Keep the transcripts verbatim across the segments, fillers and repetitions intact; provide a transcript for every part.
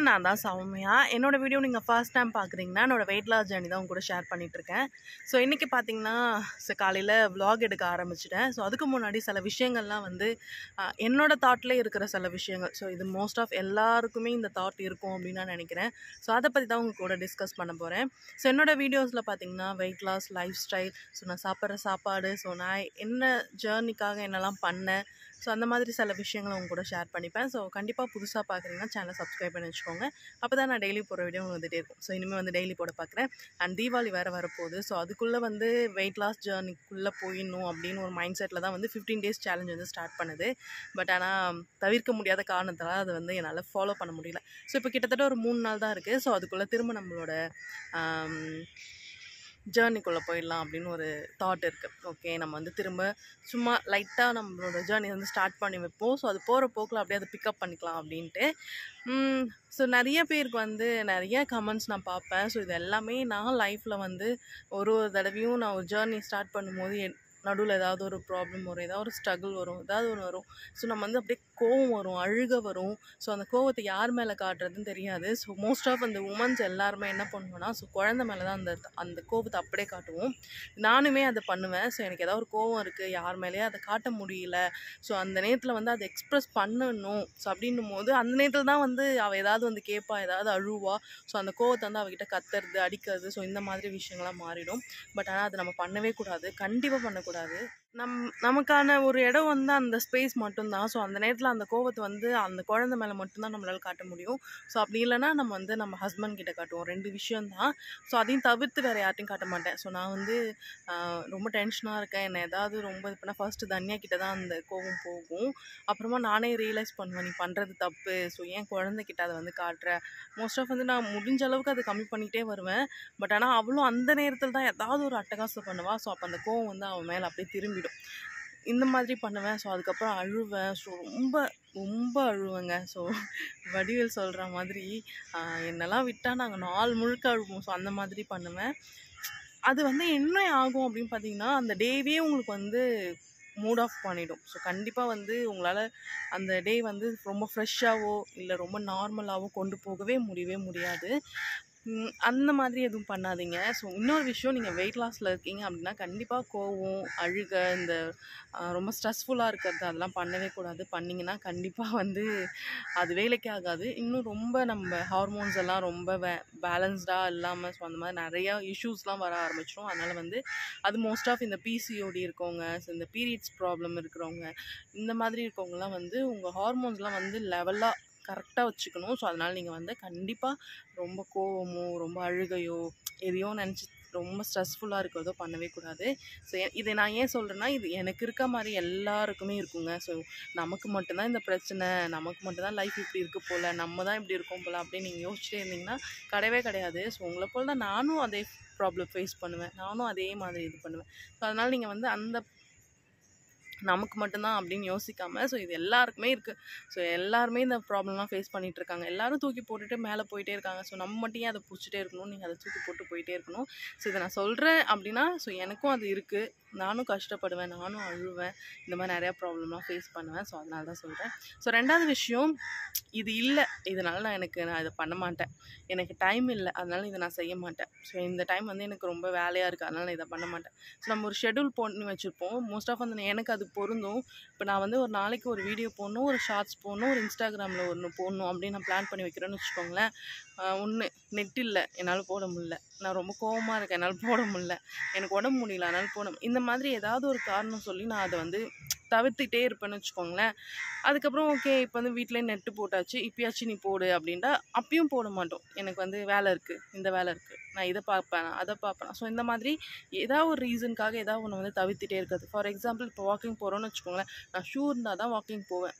நான் தான் சௌமியா. என்னோட வீடியோ நீங்கள் ஃபர்ஸ்ட் டைம் பார்க்குறீங்கன்னா என்னோட வெயிட் லாஸ் ஜர்னி தான் உங்க கூட ஷேர் பண்ணிகிட்ருக்கேன். ஸோ இன்றைக்கி பார்த்தீங்கன்னா ஸோ காலையில் vlog எடுக்க ஆரம்பிச்சிட்டேன். ஸோ அதுக்கு முன்னாடி சில விஷயங்கள்லாம் வந்து அஹ், என்னோட தாட்லேயே இருக்கிற சில விஷயங்கள். ஸோ இது மோஸ்ட் ஆஃப் எல்லாருக்குமே இந்த தாட் இருக்கும் அப்படின்னு நான் நினைக்கிறேன். ஸோ அதை பற்றி தான் உங்க கூட டிஸ்கஸ் பண்ண போகிறேன். ஸோ என்னோட வீடியோஸில் பார்த்தீங்கன்னா weight loss, life style, so நான் சாப்பிட்ற சாப்பாடு, ஸோ நான் என்ன ஜேர்னிக்காக என்னெல்லாம் பண்ணேன், ஸோ அந்த மாதிரி சில விஷயங்களை உங்க கூட ஷேர் பண்ணிப்பேன். ஸோ கண்டிப்பாக புதுசாக பார்க்குறீங்கன்னா சேனலை சப்ஸ்கிரைப் பண்ணி வச்சுக்கோங்க. அப்போ தான் நான் டெய்லி போகிற வீடியோ வந்துகிட்டே இருக்கும். ஸோ இனிமேல் வந்து டெய்லி போட பார்க்குறேன். அண்ட் தீபாவளி வேறு வரப்போகுது. ஸோ அதுக்குள்ளே வந்து வெயிட் லாஸ் ஜேர்னிக்குள்ளே போயிடணும் அப்படின்னு ஒரு மைண்ட் செட்டில் தான் வந்து ஃபிஃப்டீன் டேஸ் சேலஞ்ச் வந்து ஸ்டார்ட் பண்ணுது. பட் ஆனால் தவிர்க்க முடியாத காரணத்தால் அது வந்து என்னால் ஃபாலோ பண்ண முடியல. ஸோ இப்போ கிட்டத்தட்ட ஒரு மூணு நாள் தான் இருக்குது. ஸோ அதுக்குள்ளே திரும்ப நம்மளோட ஜேர்னிக்குள்ளே போயிடலாம் அப்படின்னு ஒரு தாட் இருக்குது. ஓகே, நம்ம வந்து திரும்ப சும்மா லைட்டாக நம்மளோட ஜேர்னி வந்து ஸ்டார்ட் பண்ணி வைப்போம். ஸோ அது போகிற போக்கில் அப்படியே அதை பிக்கப் பண்ணிக்கலாம் அப்படின்ட்டு. ஸோ நிறைய பேருக்கு வந்து நிறைய கமெண்ட்ஸ் நான் பார்ப்பேன். ஸோ இது எல்லாமே நான் லைஃப்பில் வந்து ஒரு ஒரு தடவையும் நான் ஒரு ஜேர்னி ஸ்டார்ட் பண்ணும்போது நடுவில் ஏதாவது ஒரு ப்ராப்ளம் வரும், ஏதாவது ஒரு ஸ்ட்ரகிள் வரும், ஏதாவது ஒன்று வரும். ஸோ நம்ம வந்து அப்படியே கோவம் வரும், அழுக வரும். ஸோ அந்த கோவத்தை யார் மேலே காட்டுறதுன்னு தெரியாது. ஸோ மோஸ்ட் ஆஃப் அந்த உமன்ஸ் எல்லாருமே என்ன பண்ணுவோன்னா, ஸோ குழந்தை மேலே தான் அந்த அந்த கோவத்தை அப்படியே காட்டுவோம். நானுமே அதை பண்ணுவேன். ஸோ எனக்கு ஏதாவது ஒரு கோவம் இருக்குது, யார் மேலேயே அதை காட்ட முடியல, ஸோ அந்த நேரத்தில் வந்து அதை எக்ஸ்ப்ரெஸ் பண்ணணும். ஸோ அப்படின்னும் போது அந்த நேரத்தில் தான் வந்து அவள் ஏதாவது வந்து கேட்பா, ஏதாவது அழுவா. ஸோ அந்த கோவத்தை வந்து அவகிட்ட கத்துறது, அடிக்கிறது, ஸோ இந்த மாதிரி விஷயங்கள்லாம் மாறிடும். பட் ஆனால் அதை நம்ம பண்ணவே கூடாது, கண்டிப்பாக பண்ணக்கூடாது. நம் நமக்கான ஒரு இடம் வந்து அந்த ஸ்பேஸ் மட்டும்தான். ஸோ அந்த நேரத்தில் அந்த கோவத்தை வந்து அந்த குழந்தை மேலே மட்டும்தான் நம்மளால் காட்ட முடியும். ஸோ அப்படி இல்லைனா நம்ம வந்து நம்ம ஹஸ்பண்ட் கிட்ட காட்டுவோம். ரெண்டு விஷயம்தான். ஸோ அதையும் தவிர்த்து வேறு யார்ட்டையும் காட்ட மாட்டேன். ஸோ நான் வந்து ஆஹ், ரொம்ப டென்ஷனாக இருக்கேன், என்னை ஏதாவது ரொம்ப இது பண்ணால் ஃபர்ஸ்ட்டு தன்யா கிட்ட தான் அந்த கோவம் போகும். அப்புறமா நானே ரியலைஸ் பண்ணுவேன், நீ பண்ணுறது தப்பு, ஸோ ஏன் குழந்தைகிட்ட அதை வந்து காட்டுற. மோஸ்ட் ஆஃப் வந்து நான் முடிஞ்ச அளவுக்கு அதை கம்மி பண்ணிகிட்டே வருவேன். பட் ஆனால் அவளும் அந்த நேரத்தில் தான் ஏதாவது ஒரு அட்டகாசம் பண்ணுவா. ஸோ அப்போ அந்த கோவம் வந்து அவன் மேலே அப்படியே திரும்பிடும். இந்த மாதிரி பண்ணுவேன். ஸோ அதுக்கப்புறம் அழுவேன். ஸோ ரொம்ப ரொம்ப அழுவேங்க. ஸோ வடிவேல் சொல்கிற மாதிரி ஆஹ், என்னெல்லாம் விட்டால் நாங்கள் நாள் முழுக்க அழுவோம். ஸோ அந்த மாதிரி பண்ணுவேன். அது வந்து என்ன ஆகும் அப்படின்னு பார்த்தீங்கன்னா, அந்த டேவே உங்களுக்கு வந்து மூட் ஆஃப் பண்ணிடும். ஸோ கண்டிப்பாக வந்து உங்களால் அந்த டே வந்து ரொம்ப ஃப்ரெஷ்ஷாகவோ இல்லை ரொம்ப நார்மலாகவோ கொண்டு போகவே முடியவே முடியாது. ம், அந்த மாதிரி எதுவும் பண்ணாதீங்க. ஸோ இன்னொரு விஷயம், நீங்கள் வெயிட் லாஸில் இருக்கீங்க அப்படின்னா கண்டிப்பாக கோவம், அழுக, இந்த ஆஹ், ரொம்ப ஸ்ட்ரெஸ்ஃபுல்லாக இருக்கிறது அதெல்லாம் பண்ணவே கூடாது. பண்ணிங்கன்னா கண்டிப்பாக வந்து அது வேலைக்கே ஆகாது. இன்னும் ரொம்ப நம்ம ஹார்மோன்ஸ் எல்லாம் ரொம்ப வே பேலன்ஸ்டாக இல்லாமல், ஸோ அந்த மாதிரி நிறையா இஷ்யூஸ்லாம் வர ஆரம்பிச்சிடும். அதனால் வந்து அது மோஸ்ட் ஆஃப் இந்த பிசிஓடி இருக்கவங்க, ஸோ இந்த பீரியட்ஸ் ப்ராப்ளம் இருக்கிறவங்க, இந்த மாதிரி இருக்கவங்கலாம் வந்து உங்கள் ஹார்மோன்ஸ்லாம் வந்து லெவலாக கரெக்டாக வச்சுக்கணும். ஸோ அதனால் நீங்கள் வந்து கண்டிப்பாக ரொம்ப கோவமோ, ரொம்ப அழுகையோ, எதையோ நினச்சி ரொம்ப ஸ்ட்ரெஸ்ஃபுல்லாக இருக்கிறதோ பண்ணவே கூடாது. ஸோ இதை நான் ஏன் சொல்கிறேன்னா, இது எனக்கு இருக்க மாதிரி எல்லாருக்குமே இருக்குங்க. ஸோ நமக்கு மட்டும்தான் இந்த பிரச்சனை, நமக்கு மட்டும்தான் லைஃப் இப்படி இருக்குது போல், நம்ம தான் இப்படி இருக்கோம் போல் அப்படின்னு நீங்கள் யோசிச்சுட்டே இருந்தீங்கன்னா கிடையவே கிடையாது. ஸோ உங்களை போல் தான் நானும் அதே ப்ராப்ளம் ஃபேஸ் பண்ணுவேன், நானும் அதே மாதிரி இது பண்ணுவேன். ஸோ அதனால் நீங்கள் வந்து அந்த நமக்கு மட்டும்தான் அப்படின்னு யோசிக்காமல், ஸோ இது எல்லாருக்குமே இருக்குது. ஸோ எல்லாருமே இந்த ப்ராப்ளம்லாம் ஃபேஸ் பண்ணிகிட்டு இருக்காங்க. எல்லாரும் தூக்கி போட்டுட்டு மேலே போயிட்டே இருக்காங்க. ஸோ நம்ம மட்டும் ஏன் அதை பிடிச்சிட்டே இருக்கணும், நீங்கள் அதை தூக்கி போட்டு போயிட்டே இருக்கணும். ஸோ இதை நான் சொல்கிறேன் அப்படின்னா, ஸோ எனக்கும் அது இருக்குது, நானும் கஷ்டப்படுவேன், நானும் அழுவேன், இந்த மாதிரி நிறையா ப்ராப்ளம்லாம் ஃபேஸ் பண்ணுவேன். ஸோ அதனால தான் சொல்கிறேன். ஸோ ரெண்டாவது விஷயம், இது இல்லை, இதனால் நான் எனக்கு நான் இதை பண்ண மாட்டேன், எனக்கு டைம் இல்லை, அதனால இதை நான் செய்ய மாட்டேன். ஸோ இந்த டைம் வந்து எனக்கு ரொம்ப வேலையாக இருக்குது, அதனால் நான் இதை பண்ண மாட்டேன். ஸோ நம்ம ஒரு ஷெட்யூல் பண்ணி வச்சுருப்போம். மோஸ்ட் ஆஃப் அந்த எனக்கு அது பொருந்தும். இப்போ நான் வந்து ஒரு நாளைக்கு ஒரு வீடியோ போடணும், ஒரு ஷார்ட்ஸ் போடணும், ஒரு இன்ஸ்டாகிராமில் ஒன்று போடணும் அப்படின்னு நான் பிளான் பண்ணி வைக்கிறேன்னு வச்சுக்கோங்களேன். ஒன்று நெட் இல்லை, என்னால் போட முடியல, நான் ரொம்ப கோவமாக இருக்கேன், என்னால் போட முடியல, எனக்கு உடம்பு முடியல, அதனால் போட முடியல. இந்த மாதிரி ஏதாவது ஒரு காரணம் சொல்லி நான் அதை வந்து தவிர்த்துட்டே இருப்பேன்னு வச்சுக்கோங்களேன். அதுக்கப்புறம் ஓகே, இப்போ வந்து வீட்டிலே நெட்டு போட்டாச்சு, இப்போயாச்சும் நீ போடு அப்படின்ட்டா அப்பயும் போட மாட்டோம். எனக்கு வந்து வேலை இருக்குது, இந்த வேலை இருக்குது, நான் இதை பார்ப்பேன், அதை பார்ப்பேன். ஸோ இந்த மாதிரி ஏதாவது ஒரு ரீசனுக்காக ஏதாவது ஒன்று வந்து தவிர்த்துட்டே இருக்கிறது. ஃபார் எக்ஸாம்பிள், இப்போ வாக்கிங் போகிறோன்னு வச்சுக்கோங்களேன், நான் ஷூ இருந்தால் தான் வாக்கிங் போவேன்.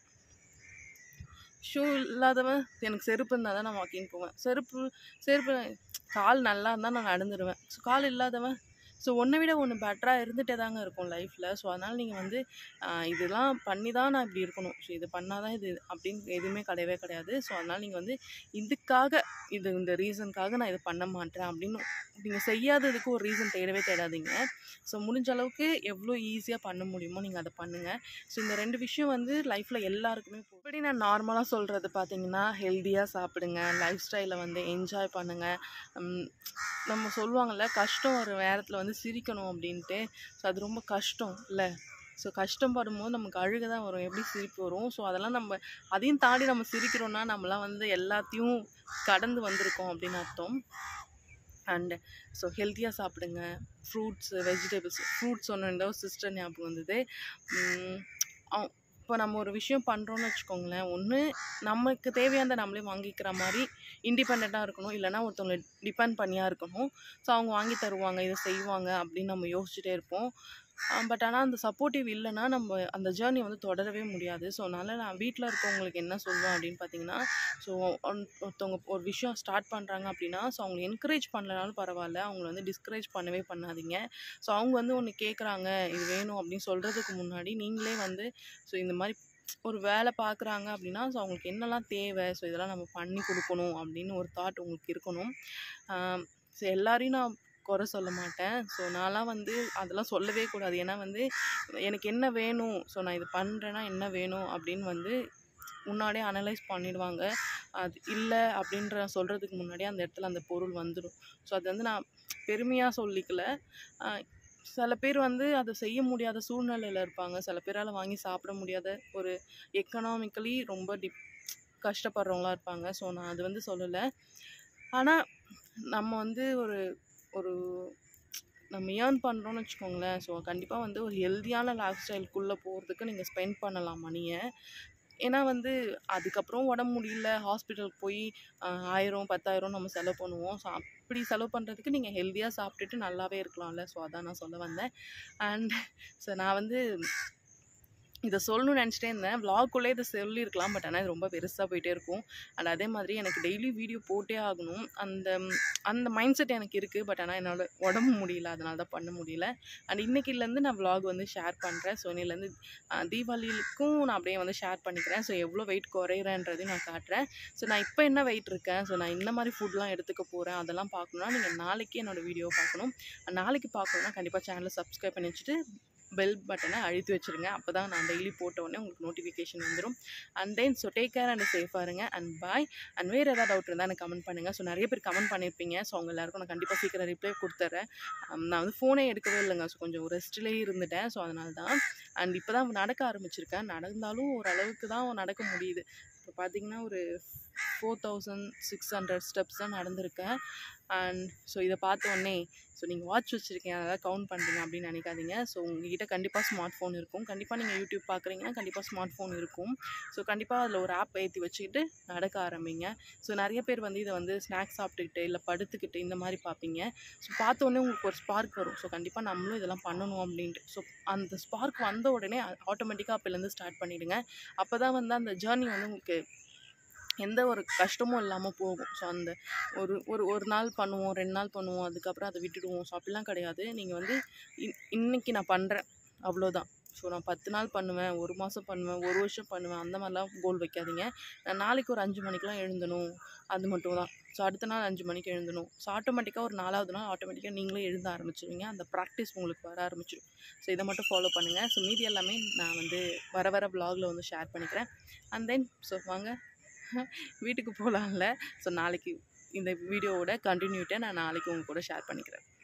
ஷூ இல்லாதவன், எனக்கு செருப்பு இருந்தால் தான் நான் வாக்கிங் போவேன். செருப்பு செருப்பு கால் நல்லா இருந்தால் நான் நடந்துடுவேன். ஸோ கால் இல்லாதவன் ஸோ ஒன்றை விட ஒன்று பெட்டராக இருந்துகிட்டே தாங்க இருக்கும் லைஃப்பில். ஸோ அதனால் நீங்கள் வந்து இதெல்லாம் பண்ணி தான் நான் இப்படி இருக்கணும், ஸோ இது பண்ணால் தான் இது அப்படின்னு எதுவுமே கிடையவே கிடையாது. ஸோ அதனால் நீங்கள் வந்து இதுக்காக இது இந்த ரீசனுக்காக நான் இதை பண்ண மாட்டேன் அப்படின்னு நீங்கள் செய்யாததுக்கு ஒரு ரீசன் தேடவே தேடாதீங்க. ஸோ முடிஞ்ச அளவுக்கு எவ்வளோ ஈஸியாக பண்ண முடியுமோ நீங்கள் அதை பண்ணுங்கள். ஸோ இந்த ரெண்டு விஷயம் வந்து லைஃப்பில் எல்லாருக்குமே இப்படி நான் நார்மலாக சொல்கிறது பார்த்தீங்கன்னா, ஹெல்த்தியாக சாப்பிடுங்க, லைஃப் ஸ்டைலை வந்து என்ஜாய் பண்ணுங்கள். நம்ம சொல்லுவாங்கள்ல, கஷ்டம் ஒரு நேரத்தில் வந்து சிரிக்கணும் அப்படின்ட்டு. ஸோ அது ரொம்ப கஷ்டம் இல்லை? ஸோ கஷ்டப்படும்போது நமக்கு அழுக தான் வரும், எப்படி சிரிப்பு வரும்? ஸோ அதெல்லாம் நம்ம அதையும் தாண்டி நம்ம சிரிக்கிறோன்னா நம்மளாம் வந்து எல்லாத்தையும் கடந்து வந்திருக்கோம் அப்படின்னு அர்த்தம். அண்டு ஸோ ஹெல்த்தியாக சாப்பிடுங்க, ஃப்ரூட்ஸு, வெஜிடபிள்ஸ். ஃப்ரூட்ஸ் ஒன்று சிஸ்டர் ஞாபகம் வந்தது. இப்போ நம்ம ஒரு விஷயம் பண்ணுறோன்னு வச்சுக்கோங்களேன், ஒன்று நமக்கு தேவையானதை நம்மளே வாங்கிக்கிற மாதிரி இண்டிபெண்ட்டாக இருக்கணும், இல்லைனா ஒருத்தவங்களை டிபெண்ட் பண்ணியாக இருக்கணும். ஸோ அவங்க வாங்கி தருவாங்க, இதை செய்வாங்க அப்படின்னு நம்ம யோசிச்சுட்டே இருப்போம். பட் ஆனால் அந்த சப்போர்ட்டிவ் இல்லைன்னா நம்ம அந்த ஜேர்னி வந்து தொடரவே முடியாது. ஸோ அதனால் நான் வீட்டில் இருக்கவங்களுக்கு என்ன சொல்லுவேன் அப்படின்னு பார்த்தீங்கன்னா, ஸோ ஒருத்தவங்க ஒரு விஷயம் ஸ்டார்ட் பண்ணுறாங்க அப்படின்னா, ஸோ அவங்களை என்கரேஜ் பண்ணலனாலும் பரவாயில்ல, அவங்கள வந்து டிஸ்கரேஜ் பண்ணவே பண்ணாதீங்க. ஸோ அவங்க வந்து ஒன்று கேட்குறாங்க, இது வேணும் அப்படின்னு சொல்கிறதுக்கு முன்னாடி நீங்களே வந்து ஸோ இந்த மாதிரி ஒரு வேலை பார்க்குறாங்க அப்படின்னா, ஸோ அவங்களுக்கு என்னெல்லாம் தேவை, ஸோ இதெல்லாம் நம்ம பண்ணி கொடுக்கணும் அப்படின்னு ஒரு தாட் உங்களுக்கு இருக்கணும். ஸோ எல்லாரையும் நான் குறை சொல்ல மாட்டேன். ஸோ நான்லாம் வந்து அதெல்லாம் சொல்லவே கூடாது. ஏன்னா வந்து எனக்கு என்ன வேணும், ஸோ நான் இது பண்ணுறேன்னா என்ன வேணும் அப்படின்னு வந்து முன்னாடியே அனலைஸ் பண்ணிடுவாங்க. அது இல்லை அப்படின்ற சொல்கிறதுக்கு முன்னாடியே அந்த இடத்துல அந்த பொருள் வந்துடும். ஸோ அது வந்து நான் பெருமையாக சொல்லிக்கல. சில பேர் வந்து அதை செய்ய முடியாத சூழ்நிலையில் இருப்பாங்க, சில பேரால் வாங்கி சாப்பிட முடியாத ஒரு எக்கனாமிக்கலி ரொம்ப டிப் கஷ்டப்படுறவங்களாம் இருப்பாங்க. ஸோ நான் அது வந்து சொல்லலை. ஆனால் நம்ம வந்து ஒரு ஒரு நம்ம ஏர்ன் பண்ணுறோன்னு வச்சுக்கோங்களேன், ஸோ கண்டிப்பாக வந்து ஒரு ஹெல்த்தியான லைஃப் ஸ்டைலுக்குள்ளே போகிறதுக்கு நீங்கள் ஸ்பெண்ட் பண்ணலாம் மணியை. ஏன்னா வந்து அதுக்கப்புறம் உடம்பு முடியல, ஹாஸ்பிட்டலுக்கு போய் ஆயிரம் பத்தாயிரம் நம்ம செலவு பண்ணுவோம். ஸோ அப்படி செலவு பண்ணுறதுக்கு நீங்கள் ஹெல்த்தியாக சாப்பிட்டுட்டு நல்லாவே இருக்கலாம்ல. ஸோ அதான் நான் சொல்ல வந்தேன். அண்ட் ஸோ நான் வந்து இதை சொல்லணும்னு நினச்சிட்டே இருந்தேன். விளாக்குள்ளே இதை சொல்லியிருக்கலாம், பட் ஆனால் இது ரொம்ப பெருசாக போயிட்டே இருக்கும். அண்ட் அதே மாதிரி எனக்கு டெய்லி வீடியோ போட்டே ஆகணும், அந்த அந்த மைண்ட் செட் எனக்கு இருக்குது. பட் ஆனால் என்னோட உடம்பு முடியல, அதனால தான் பண்ண முடியல. அண்ட் இன்றைக்கிலேருந்து நான் விளாக் வந்து ஷேர் பண்ணுறேன். ஸோ இன்னிலேருந்து தீபாவளிக்கும் நான் அப்படியே வந்து ஷேர் பண்ணிக்கிறேன். ஸோ எவ்வளோ வெயிட் குறையிறேன்றதையும் நான் காட்டுறேன். ஸோ நான் இப்போ என்ன வெயிட் இருக்கேன், ஸோ நான் இந்த மாதிரி ஃபுட்லாம் எடுத்துக்க போகிறேன், அதெல்லாம் பார்க்கணுன்னா நீங்கள் நாளைக்கு என்னோடய வீடியோ பார்க்கணும். நாளைக்கு பார்க்கணுன்னா கண்டிப்பாக சேனலை சப்ஸ்கிரைப் பண்ணி வச்சுட்டு பெல் பட்டனை அழுத்தி வச்சுருங்க. அப்போ தான் நான் டெய்லி போட்ட உடனே உங்களுக்கு நோட்டிஃபிகேஷன் வந்துடும். And then so take care and சேஃபாக இருங்க. And bye. அண்ட் வேறு ஏதாவது டவுட் இருந்தால் எனக்கு கமெண்ட் பண்ணுங்கள். ஸோ நிறைய பேர் கமெண்ட் பண்ணியிருப்பீங்க. ஸோ அவங்க எல்லாருக்கும் நான் கண்டிப்பாக சீக்கிரம் ரிப்ளை கொடுத்துட்றேன். நான் வந்து ஃபோனே எடுக்கவே இல்லைங்க, ஸோ கொஞ்சம் ரெஸ்ட்லேயே இருந்துட்டேன். ஸோ அதனால தான். அண்ட் இப்போ தான் நடக்க ஆரம்பிச்சிருக்கேன். நடந்தாலும் ஓரளவுக்கு தான் நடக்க முடியுது. இப்போ பார்த்தீங்கன்னா ஒரு four thousand six hundred steps தான் நடந்திருக்கேன். அண்ட் ஸோ இதை பார்த்த உடனே ஸோ நீங்கள் வாட்ச் வச்சுருக்கீங்க, அதெல்லாம் கவுண்ட் பண்ணுறீங்க அப்படின்னு நினைக்காதீங்க. ஸோ உங்கள்கிட்ட கண்டிப்பாக ஸ்மார்ட் ஃபோன் இருக்கும். கண்டிப்பாக நீங்கள் யூடியூப் பார்க்குறீங்கன்னா கண்டிப்பாக ஸ்மார்ட் ஃபோன் இருக்கும். ஸோ கண்டிப்பாக அதில் ஒரு ஆப் ஏற்றி வச்சுக்கிட்டு நடக்க ஆரம்பிங்க. ஸோ நிறைய பேர் வந்து இதை வந்து ஸ்நாக்ஸ் சாப்பிட்டுக்கிட்டு இல்லை படுத்துக்கிட்டு இந்த மாதிரி பார்ப்பீங்க. ஸோ பார்த்த உடனே உங்களுக்கு ஒரு ஸ்பார்க் வரும். ஸோ கண்டிப்பாக நம்மளும் இதெல்லாம் பண்ணணும் அப்படின்ட்டு. ஸோ அந்த ஸ்பார்க் வந்த உடனே ஆட்டோமேட்டிக்காக அப்போலேருந்து ஸ்டார்ட் பண்ணிவிடுங்க. அப்போ தான் வந்து அந்த ஜேர்னி வந்து உங்களுக்கு எந்த ஒரு கஷ்டமும் இல்லாமல் போகும். ஸோ அந்த ஒரு ஒரு ஒரு நாள் பண்ணுவோம், ரெண்டு நாள் பண்ணுவோம், அதுக்கப்புறம் அதை விட்டுடுவோம். ஸோ அப்படிலாம் கிடையாது. நீங்கள் வந்து இன் இன்றைக்கி நான் பண்ணுறேன் அவ்வளோதான். ஸோ நான் பத்து நாள் பண்ணுவேன், ஒரு மாதம் பண்ணுவேன், ஒரு வருஷம் பண்ணுவேன், அந்த மாதிரிலாம் கோல் வைக்காதீங்க. நான் நாளைக்கு ஒரு அஞ்சு மணிக்கெலாம் எழுந்தணும், அது மட்டும் தான். ஸோ அடுத்த நாள் அஞ்சு மணிக்கு எழுந்தணும். ஸோ ஆட்டோமேட்டிக்காக ஒரு நாலாவது நாள் ஆட்டோமேட்டிக்காக நீங்களே எழுத ஆரம்பிச்சிடுவீங்க. அந்த ப்ராக்டிஸ் உங்களுக்கு வர ஆரம்பிச்சிடும். ஸோ இதை மட்டும் ஃபாலோ பண்ணுங்கள். ஸோ மீதி எல்லாமே நான் வந்து வர வர வ்ளாகில் வந்து ஷேர் பண்ணிக்கிறேன். அண்ட் தென் ஸோ வாங்க வீட்டுக்கு போகலாம்ல. ஸோ நாளைக்கு இந்த வீடியோவோட கண்டினியூட்டை நான் நாளைக்கு உங்கள் கூட ஷேர் பண்ணிக்கிறேன்.